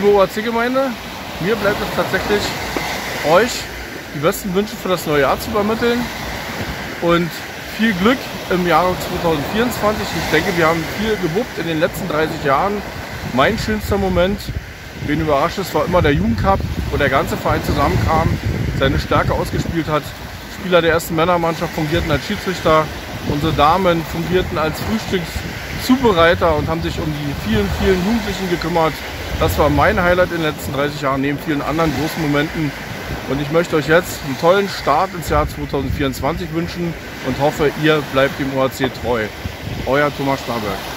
Liebe OAC-Gemeinde, mir bleibt es tatsächlich, euch die besten Wünsche für das neue Jahr zu übermitteln und viel Glück im Jahre 2024. Ich denke, wir haben viel gewuppt in den letzten 30 Jahren. Mein schönster Moment, wen überrascht es, war immer der Jugendcup, wo der ganze Verein zusammenkam, seine Stärke ausgespielt hat. Spieler der ersten Männermannschaft fungierten als Schiedsrichter, unsere Damen fungierten als Frühstückszubereiter und haben sich um die vielen, vielen Jugendlichen gekümmert. Das war mein Highlight in den letzten 30 Jahren, neben vielen anderen großen Momenten. Und ich möchte euch jetzt einen tollen Start ins Jahr 2024 wünschen und hoffe, ihr bleibt dem OAC treu. Euer Thomas Starberg.